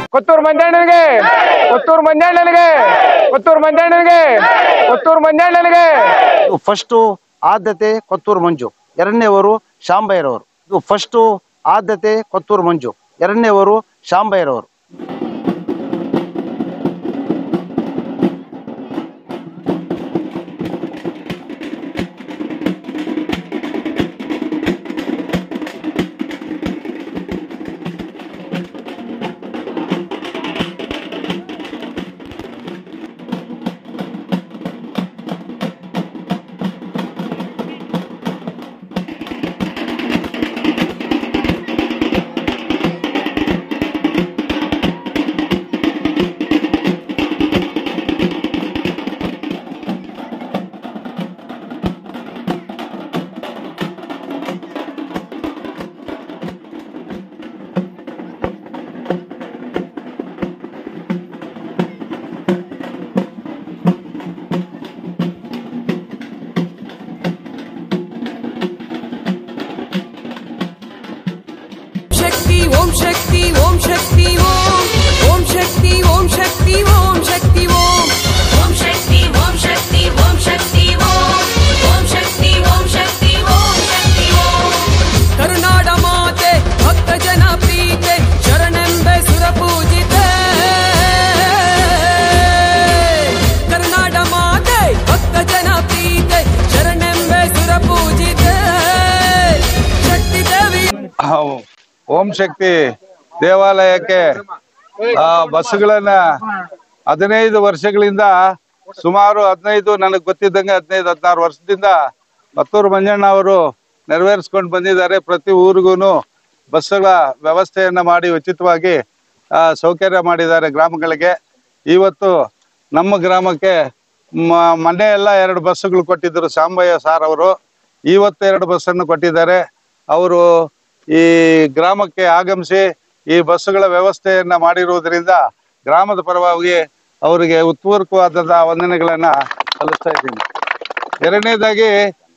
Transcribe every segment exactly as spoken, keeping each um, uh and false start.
ಕೊತ್ತೂರು ಮಂಜಣ್ಣನಿಗೆ ಕೊತ್ತೂರು ಮಂಜಣ್ಣನಿಗೆ ಕೊತ್ತೂರು ಮಂಜಣ್ಣನಿಗೆ ಕೊತ್ತೂರು ಮಂಜಣ್ಣನಿಗೆ. ಫಸ್ಟ್ ಆದ್ಯತೆ ಕೊತ್ತೂರು ಮಂಜು, ಎರಡನೇವರು ಶಾಂಬೈರವರು. ಇದು ಫಸ್ಟ್ ಆದ್ಯತೆ ಕೊತ್ತೂರು ಮಂಜು, ಎರಡನೇವರು ಶಾಂಬೈರವರು. ओम शक्ति ओम शक्ति ओम ओम शक्ति ओम शक्ति ओम शक्ति ओम ओम शक्ति ओम शक्ति ओम शक्ति ओम ओम शक्ति ओम शक्ति ओम शक्ति ओम करुनाड माते भक्त जन प्रीते शरणेंबे सुर पूजिते करुनाड माते भक्त जन प्रीते शरणेंबे सुर पूजिते शक्ति देवी. ಓಂ ಶಕ್ತಿ ದೇವಾಲಯಕ್ಕೆ ಬಸ್ಗಳನ್ನ ಹದಿನೈದು ವರ್ಷಗಳಿಂದ ಸುಮಾರು ಹದಿನೈದು ನನಗೆ ಗೊತ್ತಿದ್ದಂಗೆ ಹದಿನೈದು ಹದಿನಾರು ವರ್ಷದಿಂದ ಕೊತ್ತೂರು ಮಂಜಣ್ಣ ಅವರು ನೆರವೇರಿಸ್ಕೊಂಡು ಬಂದಿದ್ದಾರೆ. ಪ್ರತಿ ಊರಿಗೂ ಬಸ್ಗಳ ವ್ಯವಸ್ಥೆಯನ್ನ ಮಾಡಿ ಉಚಿತವಾಗಿ ಸೌಕರ್ಯ ಮಾಡಿದ್ದಾರೆ ಗ್ರಾಮಗಳಿಗೆ. ಇವತ್ತು ನಮ್ಮ ಗ್ರಾಮಕ್ಕೆ ಮೊನ್ನೆ ಎಲ್ಲ ಎರಡು ಬಸ್ಸುಗಳು ಕೊಟ್ಟಿದ್ದರು ಶಾಂಬಯ್ಯ ಸಾರ್ ಅವರು. ಇವತ್ತು ಎರಡು ಬಸ್ಸನ್ನು ಕೊಟ್ಟಿದ್ದಾರೆ. ಅವರು ಈ ಗ್ರಾಮಕ್ಕೆ ಆಗಮಿಸಿ ಈ ಬಸ್ಸುಗಳ ವ್ಯವಸ್ಥೆಯನ್ನ ಮಾಡಿರುವುದರಿಂದ ಗ್ರಾಮದ ಪರವಾಗಿ ಅವರಿಗೆ ಉತ್ಪೂರ್ವಕವಾದ ವಂದನೆಗಳನ್ನ ಸಲ್ಲಿಸ್ತಾ ಇದ್ದೀನಿ. ಎರಡನೇದಾಗಿ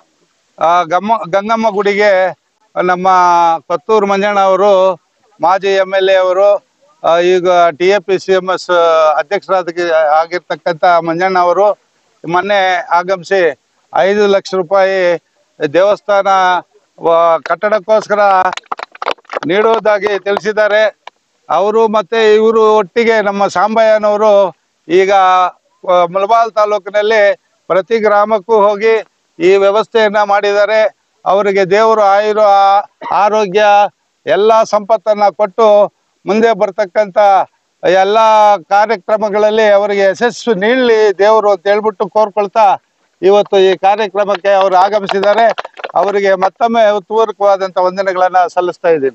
ಆ ಗಮ್ಮ ಗಂಗಮ್ಮ ಗುಡಿಗೆ ನಮ್ಮ ಕೊತ್ತೂರು ಮಂಜಣ್ಣ ಅವರು ಮಾಜಿ ಎಮ್ ಎಲ್ ಎ ಅವರು ಈಗ T A P C M S ಅಧ್ಯಕ್ಷರಾದ ಆಗಿರ್ತಕ್ಕಂಥ ಮಂಜಣ್ಣ ಅವರು ಮೊನ್ನೆ ಆಗಮಿಸಿ ಐದು ಲಕ್ಷ ರೂಪಾಯಿ ದೇವಸ್ಥಾನ ಕಟ್ಟಡಕ್ಕೋಸ್ಕರ ನೀಡುವುದಾಗಿ ತಿಳಿಸಿದ್ದಾರೆ. ಅವರು ಮತ್ತೆ ಇವರು ಒಟ್ಟಿಗೆ ನಮ್ಮ ಸಾಂಬಯ್ಯನವರು ಈಗ ಮುಳಬಾಲ್ ತಾಲೂಕಿನಲ್ಲಿ ಪ್ರತಿ ಗ್ರಾಮಕ್ಕೂ ಹೋಗಿ ಈ ವ್ಯವಸ್ಥೆಯನ್ನ ಮಾಡಿದ್ದಾರೆ. ಅವರಿಗೆ ದೇವರು ಆಯುರ ಆರೋಗ್ಯ ಎಲ್ಲ ಸಂಪತ್ತನ್ನ ಕೊಟ್ಟು ಮುಂದೆ ಬರ್ತಕ್ಕಂಥ ಎಲ್ಲ ಕಾರ್ಯಕ್ರಮಗಳಲ್ಲಿ ಅವರಿಗೆ ಯಶಸ್ಸು ನೀಡಲಿ ದೇವರು ಅಂತ ಹೇಳ್ಬಿಟ್ಟು ಕೋರ್ಕೊಳ್ತಾ ಇವತ್ತು ಈ ಕಾರ್ಯಕ್ರಮಕ್ಕೆ ಅವರು ಆಗಮಿಸಿದ್ದಾರೆ. ಅವರಿಗೆ ಮತ್ತೊಮ್ಮೆ ಉತ್ಪೂರ್ವಕವಾದಂತ ವಂದನೆಗಳನ್ನ ಸಲ್ಲಿಸ್ತಾ ಇದ್ದೀನಿ.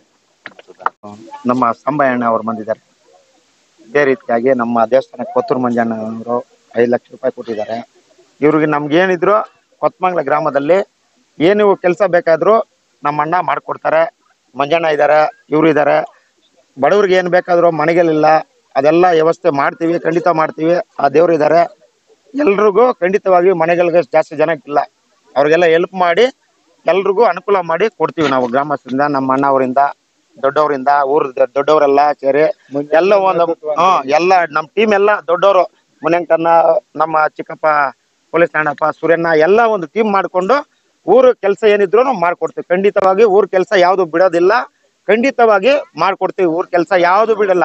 ನಮ್ಮ ಸಾಂಬಯ್ಯಣ್ಣ ಅವರು ಬಂದಿದ್ದಾರೆ. ಇದೇ ರೀತಿಯಾಗಿ ನಮ್ಮ ದೇವಸ್ಥಾನಕ್ಕೆ ಕೊತ್ತೂರು ಮಂಜಣ್ಣವರು ಐದು ಲಕ್ಷ ರೂಪಾಯಿ ಕೊಟ್ಟಿದ್ದಾರೆ. ಇವ್ರಿಗೆ ನಮ್ಗೇನಿದ್ರು ಕೊತ್ತಮಂಗ್ಲ ಗ್ರಾಮದಲ್ಲಿ ಏನು ಕೆಲಸ ಬೇಕಾದರೂ ನಮ್ಮ ಅಣ್ಣ ಮಾಡಿಕೊಡ್ತಾರೆ. ಮಂಜಣ್ಣ ಇದ್ದಾರೆ, ಇವರು ಇದ್ದಾರೆ. ಬಡವ್ರಿಗೆ ಏನು ಬೇಕಾದರೂ ಮನೆಗಳಿಲ್ಲ, ಅದೆಲ್ಲ ವ್ಯವಸ್ಥೆ ಮಾಡ್ತೀವಿ, ಖಂಡಿತ ಮಾಡ್ತೀವಿ. ಆ ದೇವರು ಇದ್ದಾರೆ. ಎಲ್ರಿಗೂ ಖಂಡಿತವಾಗಿ ಮನೆಗಳಿಗೆ ಜಾಸ್ತಿ ಜನಕ್ಕಿಲ್ಲ, ಅವ್ರಿಗೆಲ್ಲ ಹೆಲ್ಪ್ ಮಾಡಿ ಎಲ್ರಿಗೂ ಅನುಕೂಲ ಮಾಡಿ ಕೊಡ್ತೀವಿ ನಾವು ಗ್ರಾಮಸ್ಥರಿಂದ, ನಮ್ಮ ಅಣ್ಣವರಿಂದ, ದೊಡ್ಡವರಿಂದ, ಊರ್ ದೊಡ್ಡವರೆಲ್ಲ ಸೇರಿ ಎಲ್ಲ ಒಂದು ಹ್ಮ್ ಎಲ್ಲ ನಮ್ಮ ಟೀಮ್ ಎಲ್ಲ ದೊಡ್ಡವರು, ಮುನಿಯಂಕನ್ನ, ನಮ್ಮ ಚಿಕ್ಕಪ್ಪ, ಪೊಲೀಸ್ ಠಾಣಪ್ಪ, ಸೂರ್ಯಣ್ಣ ಎಲ್ಲ ಒಂದು ಟೀಮ್ ಮಾಡ್ಕೊಂಡು ಊರು ಕೆಲಸ ಏನಿದ್ರು ಮಾಡ್ಕೊಡ್ತೀವಿ. ಖಂಡಿತವಾಗಿ ಊರ್ ಕೆಲಸ ಯಾವ್ದು ಬಿಡೋದಿಲ್ಲ, ಖಂಡಿತವಾಗಿ ಮಾಡ್ಕೊಡ್ತೀವಿ. ಊರ್ ಕೆಲಸ ಯಾವ್ದು ಬಿಡಲ್ಲ.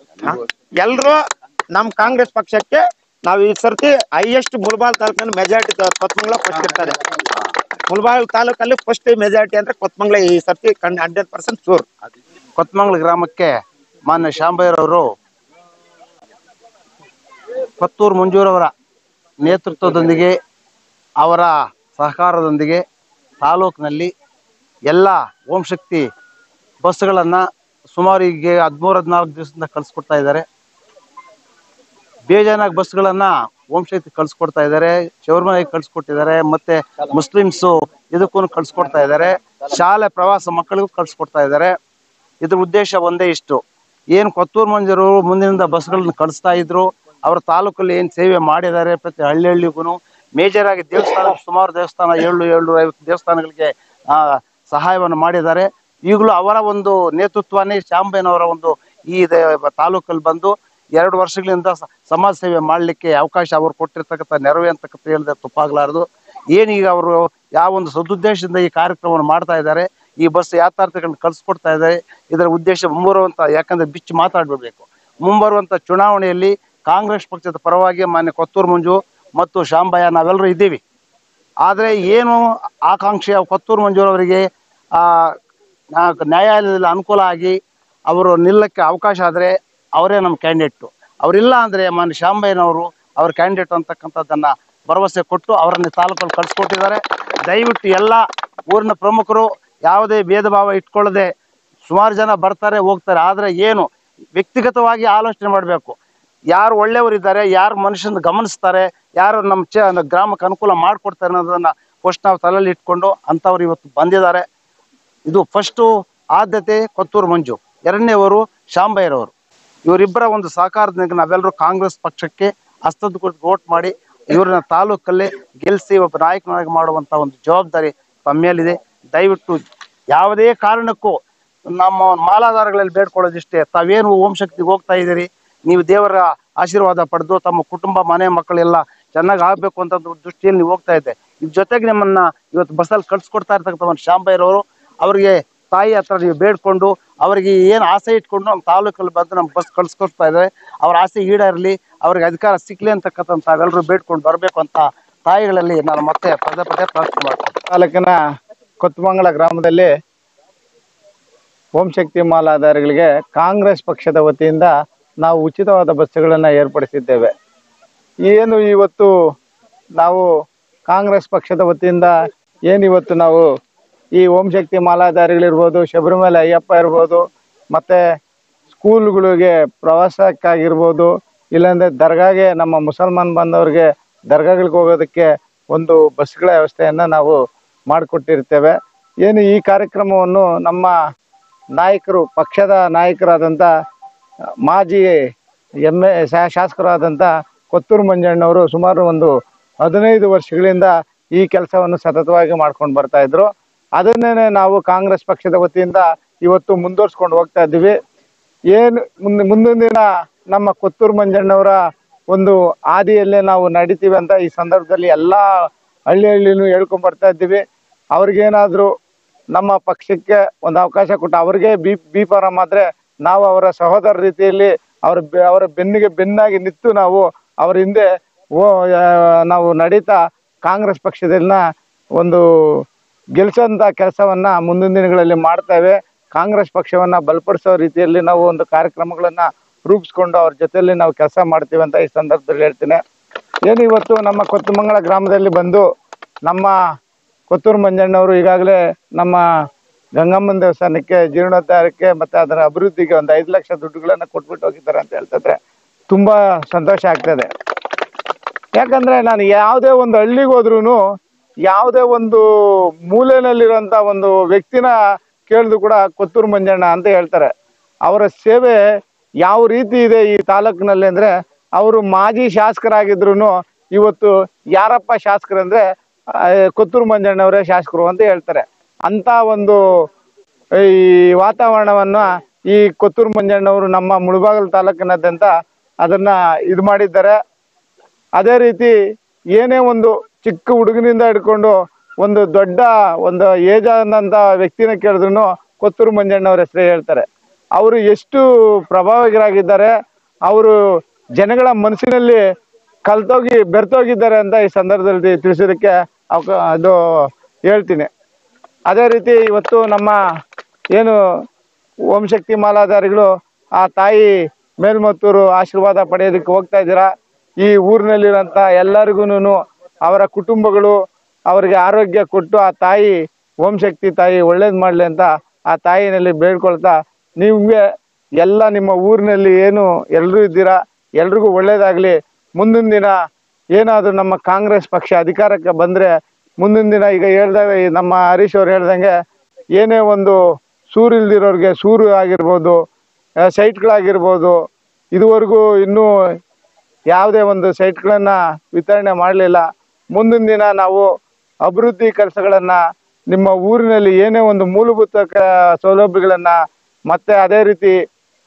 ಎಲ್ರು ನಮ್ ಕಾಂಗ್ರೆಸ್ ಪಕ್ಷಕ್ಕೆ ನಾವು ಈ ಸರ್ತಿ ಹೈಯೆಸ್ಟ್ ಮುಳಬಾಲ್ ತಾಲೂಕಿನ ಮೆಜಾರಿಟಿ ಕೊತ್ತಮಂಗ್ಲ ಫಸ್ಟ್ ಇರ್ತದೆ. ಮುಳಬಾಲ್ ತಾಲೂಕಲ್ಲಿ ಫಸ್ಟ್ ಮೆಜಾರಿಟಿ ಅಂದ್ರೆ ಕೊತ್ತಮಂಗ್ಲ ಈ ಸರ್ತಿ ಹಂಡ್ರೆಡ್ ಪರ್ಸೆಂಟ್ ಶೂರ್. ಕೊತ್ತಮಂಗ್ಲ ಗ್ರಾಮಕ್ಕೆ ಮಾನ್ಯ ಶಾಂಬೈರವರು ಕೊತ್ತೂರು ಮಂಜೂರವರ ನೇತೃತ್ವದೊಂದಿಗೆ ಅವರ ಸಹಕಾರದೊಂದಿಗೆ ತಾಲೂಕಿನಲ್ಲಿ ಎಲ್ಲ ಓಂ ಶಕ್ತಿ ಬಸ್ಗಳನ್ನು ಸುಮಾರು ಈಗ ಹದಿಮೂರು ಹದಿನಾಲ್ಕು ದಿವಸದಿಂದ ಕಳಿಸ್ಕೊಡ್ತಾ ಇದ್ದಾರೆ. ಬೇಜಾನಾಗಿ ಬಸ್ಗಳನ್ನು ಓಂ ಶಕ್ತಿ ಕಳಿಸ್ಕೊಡ್ತಾ ಇದ್ದಾರೆ, ಶಬರಿಮಲೆಗೆ ಕಳಿಸ್ಕೊಟ್ಟಿದ್ದಾರೆ, ಮತ್ತೆ ಮುಸ್ಲಿಮ್ಸು ಇದಕ್ಕೂ ಕಳಿಸ್ಕೊಡ್ತಾ ಇದ್ದಾರೆ, ಶಾಲೆ ಪ್ರವಾಸ ಮಕ್ಕಳಿಗೂ ಕಳಿಸ್ಕೊಡ್ತಾ ಇದ್ದಾರೆ. ಇದ್ರ ಉದ್ದೇಶ ಒಂದೇ ಇಷ್ಟು, ಏನು ಕೊತ್ತೂರು ಮಂಜರು ಮುಂದಿನಿಂದ ಬಸ್ಗಳನ್ನ ಕಳಿಸ್ತಾ ಇದ್ರು, ಅವರ ತಾಲೂಕಲ್ಲಿ ಏನು ಸೇವೆ ಮಾಡಿದ್ದಾರೆ, ಪ್ರತಿ ಹಳ್ಳಿ ಹಳ್ಳಿಗೂ ಮೇಜರ್ ಆಗಿ ದೇವಸ್ಥಾನ ಸುಮಾರು ದೇವಸ್ಥಾನ ಏಳು ಏಳು ಐವತ್ತು ದೇವಸ್ಥಾನಗಳಿಗೆ ಸಹಾಯವನ್ನು ಮಾಡಿದ್ದಾರೆ. ಈಗಲೂ ಅವರ ಒಂದು ನೇತೃತ್ವನೇ ಶಾಂಬಯ್ಯನವರ ಒಂದು ಈ ತಾಲೂಕಲ್ಲಿ ಬಂದು ಎರಡು ವರ್ಷಗಳಿಂದ ಸಮಾಜ ಸೇವೆ ಮಾಡಲಿಕ್ಕೆ ಅವಕಾಶ ಅವರು ಕೊಟ್ಟಿರ್ತಕ್ಕಂಥ ನೆರವೇ ಅಂತಕ್ಕಂಥ ಹೇಳಿದ್ರೆ ತಪ್ಪಾಗಲಾರದು. ಏನೀಗ ಅವರು ಯಾವ ಒಂದು ಸದುದ್ದೇಶದಿಂದ ಈ ಕಾರ್ಯಕ್ರಮವನ್ನು ಮಾಡ್ತಾ ಇದ್ದಾರೆ, ಈ ಬಸ್ ಯಾತ್ರಾರ್ಥಿಗಳನ್ನ ಕಳಿಸ್ಕೊಡ್ತಾ ಇದ್ದಾರೆ. ಇದರ ಉದ್ದೇಶ ಮುಂಬರುವಂಥ, ಯಾಕಂದ್ರೆ ಬಿಚ್ಚಿ ಮಾತಾಡಬೇಕು, ಮುಂಬರುವಂಥ ಚುನಾವಣೆಯಲ್ಲಿ ಕಾಂಗ್ರೆಸ್ ಪಕ್ಷದ ಪರವಾಗಿ ಮಾನ್ಯ ಕೊತ್ತೂರು ಮಂಜು ಮತ್ತು ಶಾಂಬಯ್ಯ ನಾವೆಲ್ಲರೂ ಇದ್ದೀವಿ. ಆದರೆ ಏನು ಆಕಾಂಕ್ಷೆ ಕೊತ್ತೂರು ಮಂಜುರವರಿಗೆ ಆ ನ್ಯಾಯಾಲಯದಲ್ಲಿ ಅನುಕೂಲ ಆಗಿ ಅವರು ನಿಲ್ಲಕ್ಕೆ ಅವಕಾಶ ಆದರೆ ಅವರೇ ನಮ್ಮ ಕ್ಯಾಂಡಿಡೇಟು. ಅವರಿಲ್ಲ ಅಂದರೆ ಮಾನ್ಯ ಶಾಂಬಯ್ಯನವರು ಅವ್ರ ಕ್ಯಾಂಡಿಡೇಟ್ ಅಂತಕ್ಕಂಥದ್ದನ್ನು ಭರವಸೆ ಕೊಟ್ಟು ಅವರನ್ನು ತಾಲೂಕಲ್ಲಿ ಕಳಿಸ್ಕೊಟ್ಟಿದ್ದಾರೆ. ದಯವಿಟ್ಟು ಎಲ್ಲ ಊರಿನ ಪ್ರಮುಖರು ಯಾವುದೇ ಭೇದ ಭಾವ ಇಟ್ಕೊಳ್ಳದೆ ಸುಮಾರು ಜನ ಬರ್ತಾರೆ ಹೋಗ್ತಾರೆ, ಆದರೆ ಏನು ವ್ಯಕ್ತಿಗತವಾಗಿ ಆಲೋಚನೆ ಮಾಡಬೇಕು. ಯಾರು ಒಳ್ಳೆಯವರಿದ್ದಾರೆ, ಯಾರು ಮನುಷ್ಯನ ಗಮನಿಸ್ತಾರೆ, ಯಾರು ನಮ್ಮ ಚ ಗ್ರಾಮಕ್ಕೆ ಅನುಕೂಲ ಮಾಡಿಕೊಡ್ತಾರೆ ಅನ್ನೋದನ್ನು ಫಸ್ಟ್ ನಾವು ತಲೆಯಲ್ಲಿ ಇಟ್ಕೊಂಡು ಅಂಥವ್ರು ಇವತ್ತು ಬಂದಿದ್ದಾರೆ. ಇದು ಫಸ್ಟು ಆದ್ಯತೆ ಕೊತ್ತೂರು ಮಂಜು, ಎರಡನೇವರು ಶಾಂಬಯ್ಯರವರು. ಇವರಿಬ್ಬರ ಒಂದು ಸಹಕಾರದಿಂದ ನಾವೆಲ್ಲರೂ ಕಾಂಗ್ರೆಸ್ ಪಕ್ಷಕ್ಕೆ ಹಸ್ತದ ಕುರಿತು ವೋಟ್ ಮಾಡಿ ಇವ್ರನ್ನ ತಾಲೂಕಲ್ಲಿ ಗೆಲ್ಲಿಸಿ ಒಬ್ಬ ನಾಯಕನಾಗಿ ಮಾಡುವಂಥ ಒಂದು ಜವಾಬ್ದಾರಿ ತಮ್ಮ ಮೇಲಿದೆ. ದಯವಿಟ್ಟು ಯಾವುದೇ ಕಾರಣಕ್ಕೂ ನಮ್ಮ ಮಾಲಾಧಾರಗಳಲ್ಲಿ ಬೇಡ್ಕೊಳ್ಳೋದಿಷ್ಟೇ, ತಾವೇನು ಓಂ ಶಕ್ತಿಗೆ ಹೋಗ್ತಾ ಇದ್ದೀರಿ, ನೀವು ದೇವರ ಆಶೀರ್ವಾದ ಪಡೆದು ತಮ್ಮ ಕುಟುಂಬ ಮನೆ ಮಕ್ಕಳೆಲ್ಲ ಚೆನ್ನಾಗಿ ಆಗಬೇಕು ಅಂತ ದೃಷ್ಟಿಯಲ್ಲಿ ನೀವು ಹೋಗ್ತಾ ಇದ್ದೆ. ಇದ್ರ ಜೊತೆಗೆ ನಿಮ್ಮನ್ನ ಇವತ್ತು ಬಸ್ಸಲ್ಲಿ ಕಳ್ಸಿಕೊಡ್ತಾ ಇರ್ತಕ್ಕಂಥ ಒಂದು ಶಾಂಬಯ್ಯರವರು, ಅವರಿಗೆ ತಾಯಿ ಹತ್ರ ನೀವು ಬೇಡ್ಕೊಂಡು ಅವರಿಗೆ ಏನು ಆಸೆ ಇಟ್ಕೊಂಡು ನಮ್ಮ ತಾಲೂಕಲ್ಲಿ ಬಂದು ನಮ್ಮ ಬಸ್ ಕಳ್ಸಿಕೊಡ್ತಾ ಇದ್ದಾರೆ, ಅವ್ರ ಆಸೆ ಈಡೇರಲಿ, ಅವ್ರಿಗೆ ಅಧಿಕಾರ ಸಿಕ್ಕಲಿ ಅಂತಕ್ಕಂಥ ತಾವೆಲ್ಲರೂ ಬೇಡ್ಕೊಂಡು ಬರಬೇಕು ಅಂತ ತಾಯಿಗಳಲ್ಲಿ ನಾನು ಮತ್ತೆ ಪದೇ ಪದೇ ಪ್ರಾರ್ಥನೆ ಮಾಡ್ತೀನಿ. ತಾಲೂಕಿನ ಕೊತ್ತಮಂಗಲ ಗ್ರಾಮದಲ್ಲಿ ಓಂ ಶಕ್ತಿ ಮಾಲಾಧಾರಿಗಳಿಗೆ ಕಾಂಗ್ರೆಸ್ ಪಕ್ಷದ ವತಿಯಿಂದ ನಾವು ಉಚಿತವಾದ ಬಸ್ಸುಗಳನ್ನು ಏರ್ಪಡಿಸಿದ್ದೇವೆ. ಏನು ಇವತ್ತು ನಾವು ಕಾಂಗ್ರೆಸ್ ಪಕ್ಷದ ವತಿಯಿಂದ ಏನಿವತ್ತು ನಾವು ಈ ಓಂ ಶಕ್ತಿ ಮಾಲಾಧಾರಿಗಳಿರ್ಬೋದು, ಶಬರಿಮಲೆ ಅಯ್ಯಪ್ಪ ಇರ್ಬೋದು, ಮತ್ತು ಸ್ಕೂಲ್ಗಳಿಗೆ ಪ್ರವಾಸಕ್ಕಾಗಿರ್ಬೋದು, ಇಲ್ಲಾಂದರೆ ದರ್ಗಾಗೆ ನಮ್ಮ ಮುಸಲ್ಮಾನ್ ಬಂದವ್ರಿಗೆ ದರ್ಗಾಗಳಿಗೆ ಹೋಗೋದಕ್ಕೆ ಒಂದು ಬಸ್ಗಳ ವ್ಯವಸ್ಥೆಯನ್ನು ನಾವು ಮಾಡಿಕೊಟ್ಟಿರ್ತೇವೆ. ಏನು ಈ ಕಾರ್ಯಕ್ರಮವನ್ನು ನಮ್ಮ ನಾಯಕರು, ಪಕ್ಷದ ನಾಯಕರಾದಂಥ ಮಾಜಿ ಎಮ್ ಎ ಶಾಸಕರಾದಂಥ ಕೊತ್ತೂರು ಮಂಜಣ್ಣವರು ಸುಮಾರು ಒಂದು ಹದಿನೈದು ವರ್ಷಗಳಿಂದ ಈ ಕೆಲಸವನ್ನು ಸತತವಾಗಿ ಮಾಡ್ಕೊಂಡು ಬರ್ತಾ ಇದ್ರು. ಅದನ್ನೇ ನಾವು ಕಾಂಗ್ರೆಸ್ ಪಕ್ಷದ ವತಿಯಿಂದ ಇವತ್ತು ಮುಂದುವರ್ಸ್ಕೊಂಡು ಹೋಗ್ತಾ ಇದ್ದೀವಿ. ಏನು ಮುಂದೆ ಮುಂದಿನ ದಿನ ನಮ್ಮ ಕೊತ್ತೂರು ಮಂಜಣ್ಣವರ ಒಂದು ಹಾದಿಯಲ್ಲೇ ನಾವು ನಡಿತೀವಿ ಅಂತ ಈ ಸಂದರ್ಭದಲ್ಲಿ ಎಲ್ಲ ಹಳ್ಳಿ ಹಳ್ಳಿನೂ ಹೇಳ್ಕೊಂಡು ಬರ್ತಾ ಇದ್ದೀವಿ. ಅವ್ರಿಗೇನಾದರೂ ನಮ್ಮ ಪಕ್ಷಕ್ಕೆ ಒಂದು ಅವಕಾಶ ಕೊಟ್ಟು ಅವ್ರಿಗೆ ಬಿ ಬಿ ಫಾರಂ ಆದರೆ ನಾವು ಅವರ ಸಹೋದರ ರೀತಿಯಲ್ಲಿ ಅವ್ರ ಅವರ ಬೆನ್ನಿಗೆ ಬೆನ್ನಾಗಿ ನಿಂತು ನಾವು ಅವ್ರ ಹಿಂದೆ ಓ ನಾವು ನಡೀತಾ ಕಾಂಗ್ರೆಸ್ ಪಕ್ಷದಲ್ಲಿನ ಒಂದು ಗೆಲ್ಸೋಂಥ ಕೆಲಸವನ್ನು ಮುಂದಿನ ದಿನಗಳಲ್ಲಿ ಮಾಡ್ತೇವೆ. ಕಾಂಗ್ರೆಸ್ ಪಕ್ಷವನ್ನು ಬಲಪಡಿಸೋ ರೀತಿಯಲ್ಲಿ ನಾವು ಒಂದು ಕಾರ್ಯಕ್ರಮಗಳನ್ನು ರೂಪಿಸ್ಕೊಂಡು ಅವ್ರ ಜೊತೆಯಲ್ಲಿ ನಾವು ಕೆಲಸ ಮಾಡ್ತೀವಿ ಅಂತ ಈ ಸಂದರ್ಭದಲ್ಲಿ ಹೇಳ್ತೀನಿ. ಏನು ಇವತ್ತು ನಮ್ಮ ಕೊತ್ತಮಂಗಲ ಗ್ರಾಮದಲ್ಲಿ ಬಂದು ನಮ್ಮ ಕೊತ್ತೂರು ಮಂಜಣ್ಣವರು ಈಗಾಗಲೇ ನಮ್ಮ ಗಂಗಮ್ಮನ ದೇವಸ್ಥಾನಕ್ಕೆ ಜೀರ್ಣೋದ್ಧಾರಕ್ಕೆ ಮತ್ತು ಅದರ ಅಭಿವೃದ್ಧಿಗೆ ಒಂದು ಐದು ಲಕ್ಷ ದುಡ್ಡುಗಳನ್ನು ಕೊಟ್ಬಿಟ್ಟು ಹೋಗಿದ್ದಾರೆ ಅಂತ ಹೇಳ್ತಿದ್ರೆ ತುಂಬ ಸಂತೋಷ ಆಗ್ತದೆ. ಯಾಕಂದರೆ ನಾನು ಯಾವುದೇ ಒಂದು ಹಳ್ಳಿಗೆ ಹೋದ್ರೂ ಯಾವುದೇ ಒಂದು ಮೂಲೆಯಲ್ಲಿರೋಂಥ ಒಂದು ವ್ಯಕ್ತಿನ ಕೇಳಿದ್ರು ಕೂಡ ಕೊತ್ತೂರು ಮಂಜಣ್ಣ ಅಂತ ಹೇಳ್ತಾರೆ. ಅವರ ಸೇವೆ ಯಾವ ರೀತಿ ಇದೆ ಈ ತಾಲೂಕಿನಲ್ಲಿ ಅಂದರೆ, ಅವರು ಮಾಜಿ ಶಾಸಕರಾಗಿದ್ರು ಇವತ್ತು ಯಾರಪ್ಪ ಶಾಸಕರಂದರೆ ಕೊತ್ತೂರು ಮಂಜಣ್ಣವರೇ ಶಾಸಕರು ಅಂತ ಹೇಳ್ತಾರೆ. ಅಂಥ ಒಂದು ಈ ವಾತಾವರಣವನ್ನು ಈ ಕೊತ್ತೂರು ಮಂಜಣ್ಣವರು ನಮ್ಮ ಮುಳಬಾಗಿಲು ತಾಲೂಕಿನಾದ್ಯಂತ ಅದನ್ನು ಇದು ಮಾಡಿದ್ದಾರೆ. ಅದೇ ರೀತಿ ಏನೇ ಒಂದು ಚಿಕ್ಕ ಹುಡುಗನಿಂದ ಹಿಡ್ಕೊಂಡು ಒಂದು ದೊಡ್ಡ ಒಂದು ಏಜ್ ಆದಂಥ ವ್ಯಕ್ತಿನ ಕೇಳಿದ್ರು ಕೊತ್ತೂರು ಮಂಜಣ್ಣವ್ರ ಹೆಸರೇ ಹೇಳ್ತಾರೆ. ಅವರು ಎಷ್ಟು ಪ್ರಭಾವಿಗರಾಗಿದ್ದಾರೆ, ಅವರು ಜನಗಳ ಮನಸ್ಸಿನಲ್ಲಿ ಕಲ್ತೋಗಿ ಬೆರ್ತೋಗಿದ್ದಾರೆ ಅಂತ ಈ ಸಂದರ್ಭದಲ್ಲಿ ತಿಳಿಸೋದಕ್ಕೆ ಅವಕ ಅದು ಹೇಳ್ತೀನಿ. ಅದೇ ರೀತಿ ಇವತ್ತು ನಮ್ಮ ಏನು ಓಂ ಶಕ್ತಿ ಮಾಲಾಧಾರಿಗಳು ಆ ತಾಯಿ ಮೇಲ್ಮತ್ತೂರು ಆಶೀರ್ವಾದ ಪಡೆಯೋದಕ್ಕೆ ಹೋಗ್ತಾ ಇದ್ದೀರಾ. ಈ ಊರಿನಲ್ಲಿರೋಂಥ ಎಲ್ಲರಿಗೂ ಅವರ ಕುಟುಂಬಗಳು ಅವರಿಗೆ ಆರೋಗ್ಯ ಕೊಟ್ಟು ಆ ತಾಯಿ ಓಂ ಶಕ್ತಿ ತಾಯಿ ಒಳ್ಳೇದು ಮಾಡಲಿ ಅಂತ ಆ ತಾಯಿನಲ್ಲಿ ಬೇಡ್ಕೊಳ್ತಾ, ನಿಮಗೆ ಎಲ್ಲ ನಿಮ್ಮ ಊರಿನಲ್ಲಿ ಏನು ಎಲ್ಲರೂ ಇದ್ದೀರಾ, ಎಲ್ರಿಗೂ ಒಳ್ಳೇದಾಗಲಿ. ಮುಂದಿನ ದಿನ ಏನಾದರೂ ನಮ್ಮ ಕಾಂಗ್ರೆಸ್ ಪಕ್ಷ ಅಧಿಕಾರಕ್ಕೆ ಬಂದರೆ ಮುಂದಿನ ದಿನ ಈಗ ಹೇಳ್ದಾಗ ನಮ್ಮ ಹರೀಶ್ ಅವ್ರು ಹೇಳ್ದಂಗೆ ಏನೇ ಒಂದು ಸೂರು ಇಲ್ದಿರೋರಿಗೆ ಸೂರು ಆಗಿರ್ಬೋದು, ಸೈಟ್ಗಳಾಗಿರ್ಬೋದು, ಇದುವರೆಗೂ ಇನ್ನೂ ಯಾವುದೇ ಒಂದು ಸೈಟ್ಗಳನ್ನು ವಿತರಣೆ ಮಾಡಲಿಲ್ಲ. ಮುಂದಿನ ದಿನ ನಾವು ಅಭಿವೃದ್ಧಿ ಕೆಲಸಗಳನ್ನು ನಿಮ್ಮ ಊರಿನಲ್ಲಿ ಏನೇ ಒಂದು ಮೂಲಭೂತ ಕ ಸೌಲಭ್ಯಗಳನ್ನು ಮತ್ತು ಅದೇ ರೀತಿ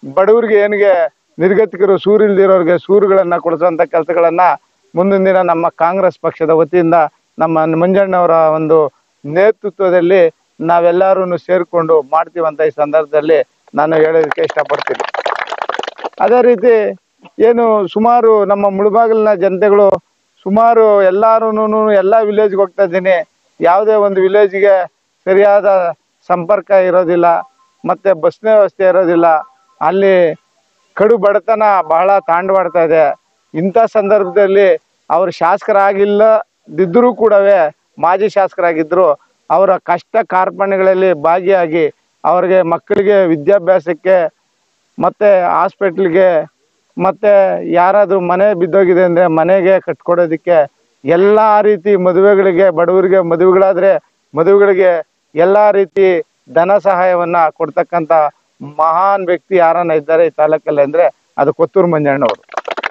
ಬಡವರಿಗೆ ಏನಿಗೆ ನಿರ್ಗತಿಕರು ಸೂರಿಲ್ದಿರೋರಿಗೆ ಸೂರುಗಳನ್ನ ಕೊಡಿಸುವಂತ ಕೆಲಸಗಳನ್ನ ಮುಂದಿನ ದಿನ ನಮ್ಮ ಕಾಂಗ್ರೆಸ್ ಪಕ್ಷದ ವತಿಯಿಂದ ನಮ್ಮ ಮಂಜಣ್ಣವರ ಒಂದು ನೇತೃತ್ವದಲ್ಲಿ ನಾವೆಲ್ಲರೂ ಸೇರಿಕೊಂಡು ಮಾಡ್ತೀವಂತ ಈ ಸಂದರ್ಭದಲ್ಲಿ ನಾನು ಹೇಳೋದಕ್ಕೆ ಇಷ್ಟಪಡ್ತೀನಿ. ಅದೇ ರೀತಿ ಏನು ಸುಮಾರು ನಮ್ಮ ಮುಳಬಾಗಿಲಿನ ಜನತೆಗಳು ಸುಮಾರು ಎಲ್ಲಾರು ಎಲ್ಲ ವಿಲೇಜ್ಗೆ ಹೋಗ್ತಾ ಇದ್ದೀನಿ. ಯಾವುದೇ ಒಂದು ವಿಲೇಜ್ಗೆ ಸರಿಯಾದ ಸಂಪರ್ಕ ಇರೋದಿಲ್ಲ, ಮತ್ತೆ ಬಸ್ನ ವ್ಯವಸ್ಥೆ ಇರೋದಿಲ್ಲ. ಅಲ್ಲಿ ಕಡು ಬಡತನ ಬಹಳ ತಾಂಡವಾಡ್ತಾ ಇದೆ. ಇಂಥ ಸಂದರ್ಭದಲ್ಲಿ ಅವರು ಶಾಸಕರಾಗಿಲ್ಲದಿದ್ದರೂ ಕೂಡವೇ ಮಾಜಿ ಶಾಸಕರಾಗಿದ್ದರು ಅವರ ಕಷ್ಟ ಕಾರ್ಪಣ್ಯಗಳಲ್ಲಿ ಭಾಗಿಯಾಗಿ ಅವರಿಗೆ ಮಕ್ಕಳಿಗೆ ವಿದ್ಯಾಭ್ಯಾಸಕ್ಕೆ ಮತ್ತು ಹಾಸ್ಪಿಟ್ಲಿಗೆ ಮತ್ತು ಯಾರಾದರೂ ಮನೆ ಬಿದ್ದೋಗಿದೆ ಅಂದರೆ ಮನೆಗೆ ಕಟ್ಕೊಡೋದಕ್ಕೆ ಎಲ್ಲ ರೀತಿ ಮದುವೆಗಳಿಗೆ ಬಡವರಿಗೆ ಮದುವೆಗಳಾದರೆ ಮದುವೆಗಳಿಗೆ ಎಲ್ಲ ರೀತಿ ಧನ ಸಹಾಯವನ್ನು ಕೊಡ್ತಕ್ಕಂಥ ಮಹಾನ್ ವ್ಯಕ್ತಿ ಯಾರನ್ನ ಇದ್ದಾರೆ ಈ ತಾಲೂಕಲ್ಲಿ ಅಂದರೆ ಅದು ಕೊತ್ತೂರು ಮಂಜಣ್ಣವರು.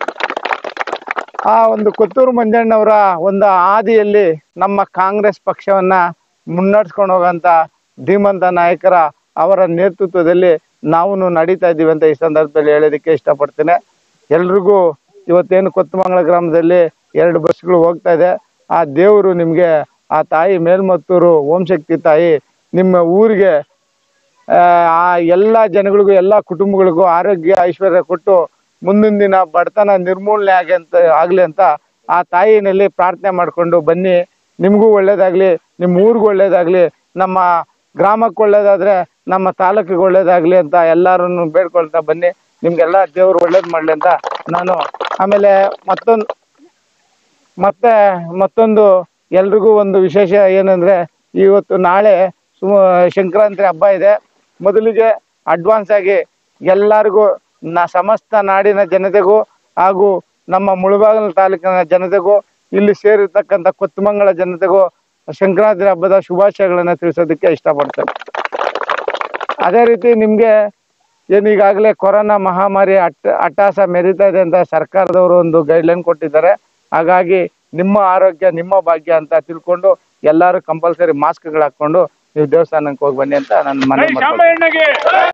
ಆ ಒಂದು ಕೊತ್ತೂರು ಮಂಜಣ್ಣವರ ಒಂದು ಹಾದಿಯಲ್ಲಿ ನಮ್ಮ ಕಾಂಗ್ರೆಸ್ ಪಕ್ಷವನ್ನ ಮುನ್ನಡೆಸ್ಕೊಂಡು ಹೋಗೋಂಥ ಧೀಮಂತ ನಾಯಕರ ಅವರ ನೇತೃತ್ವದಲ್ಲಿ ನಾವು ನಡೀತಾ ಇದ್ದೀವಿ ಅಂತ ಈ ಸಂದರ್ಭದಲ್ಲಿ ಹೇಳೋದಕ್ಕೆ ಇಷ್ಟಪಡ್ತೇನೆ. ಎಲ್ರಿಗೂ ಇವತ್ತೇನು ಕೊತ್ತಮಂಗಲ ಗ್ರಾಮದಲ್ಲಿ ಎರಡು ಬಸ್ಗಳು ಹೋಗ್ತಾ ಇದೆ. ಆ ದೇವರು ನಿಮಗೆ ಆ ತಾಯಿ ಮೇಲ್ಮತ್ತೂರು ಓಂಶಕ್ತಿ ತಾಯಿ ನಿಮ್ಮ ಊರಿಗೆ ಆ ಎಲ್ಲ ಜನಗಳಿಗೂ ಎಲ್ಲ ಕುಟುಂಬಗಳಿಗೂ ಆರೋಗ್ಯ ಐಶ್ವರ್ಯ ಕೊಟ್ಟು ಮುಂದಿನ ದಿನ ಬಡತನ ನಿರ್ಮೂಲನೆ ಆಗಿ ಅಂತ ಆಗಲಿ ಅಂತ ಆ ತಾಯಿನಲ್ಲಿ ಪ್ರಾರ್ಥನೆ ಮಾಡಿಕೊಂಡು ಬನ್ನಿ. ನಿಮಗೂ ಒಳ್ಳೇದಾಗಲಿ, ನಿಮ್ಮ ಊರಿಗೂ ಒಳ್ಳೇದಾಗಲಿ, ನಮ್ಮ ಗ್ರಾಮಕ್ಕೆ ಒಳ್ಳೇದಾದರೆ ನಮ್ಮ ತಾಲೂಕಿಗೆ ಒಳ್ಳೇದಾಗಲಿ ಅಂತ ಎಲ್ಲರೂ ಬೇಡ್ಕೊಳ್ತಾ ಬನ್ನಿ. ನಿಮಗೆಲ್ಲ ದೇವರು ಒಳ್ಳೇದು ಮಾಡಲಿ ಅಂತ ನಾನು ಆಮೇಲೆ ಮತ್ತೊಂದು ಮತ್ತೆ ಮತ್ತೊಂದು ಎಲ್ರಿಗೂ ಒಂದು ವಿಶೇಷ ಏನಂದರೆ ಇವತ್ತು ನಾಳೆ ಸು ಸಂಕ್ರಾಂತಿ ಹಬ್ಬ ಇದೆ. ಮೊದಲಿಗೆ ಅಡ್ವಾನ್ಸ್ ಆಗಿ ಎಲ್ಲರಿಗೂ ನ ಸಮಸ್ತ ನಾಡಿನ ಜನತೆಗೂ ಹಾಗೂ ನಮ್ಮ ಮುಳಬಾಗಿಲು ತಾಲೂಕಿನ ಜನತೆಗೂ ಇಲ್ಲಿ ಸೇರಿರ್ತಕ್ಕಂಥ ಕೊತ್ತಮಂಗಲ ಜನತೆಗೂ ಸಂಕ್ರಾಂತಿ ಹಬ್ಬದ ಶುಭಾಶಯಗಳನ್ನು ತಿಳಿಸೋದಕ್ಕೆ ಇಷ್ಟಪಡ್ತೇನೆ. ಅದೇ ರೀತಿ ನಿಮಗೆ ಏನು ಈಗಾಗಲೇ ಕೊರೋನಾ ಮಹಾಮಾರಿ ಅಟ್ಟ ಅಟ್ಟಹಾಸ ಮೆರೀತಾ ಇದೆ ಅಂತ ಸರ್ಕಾರದವರು ಒಂದು ಗೈಡ್ಲೈನ್ ಕೊಟ್ಟಿದ್ದಾರೆ. ಹಾಗಾಗಿ ನಿಮ್ಮ ಆರೋಗ್ಯ ನಿಮ್ಮ ಭಾಗ್ಯ ಅಂತ ತಿಳ್ಕೊಂಡು ಎಲ್ಲರೂ ಕಂಪಲ್ಸರಿ ಮಾಸ್ಕ್ಗಳು ಹಾಕ್ಕೊಂಡು ನೀವು ದೇವಸ್ಥಾನಕ್ಕೆ ಹೋಗಿ ಬನ್ನಿ ಅಂತ ನಾನು ಮನವಿ ಮಾಡ್ತೀನಿ.